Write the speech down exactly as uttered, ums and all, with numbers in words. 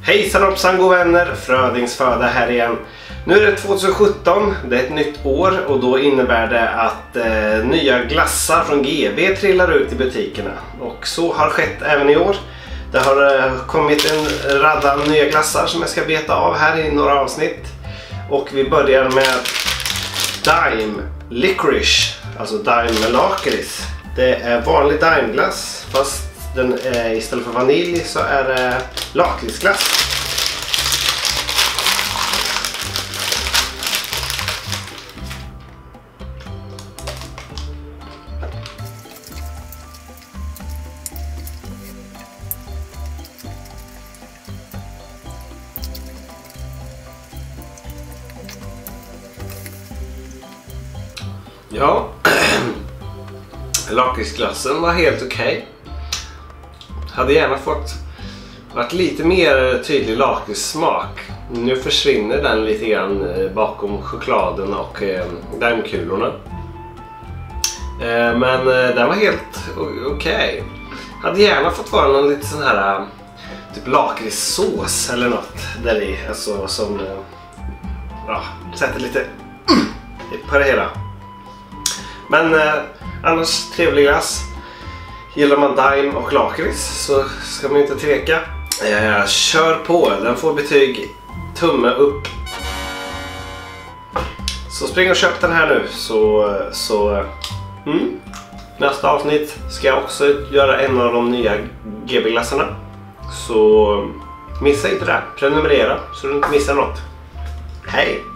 Hejsan hoppsan god vänner, Frödings föda här igen. Nu är det tjugohundrasjutton, det är ett nytt år och då innebär det att eh, nya glassar från G B trillar ut i butikerna. Och så har skett även i år. Det har eh, kommit en radda nya glassar som jag ska beta av här i några avsnitt. Och vi börjar med Daim Licorice, alltså Daim med lakrits. Det är vanlig Daimglass fast den är, istället för vanilj så är det lakritsglass. Ja, lakritsglassen var helt okej. Okay. Hade gärna fått varit lite mer tydlig lakritssmak. Nu försvinner den lite grann bakom chokladen och eh, daimkulorna. Eh, men eh, den var helt okej. Okay. Hade gärna fått vara någon lite sån här typ lakritssås eller något där i, alltså som eh, ja, sätter lite mm, på det hela. Men eh, annars trevlig glass. Gillar man daim och lakrits så ska man inte tveka. Eh, kör på, den får betyg tumme upp. Så spring och köp den här nu så, så mm. nästa avsnitt ska jag också göra en av de nya G B-glassarna. Så missa inte det, prenumerera så du inte missar något. Hej!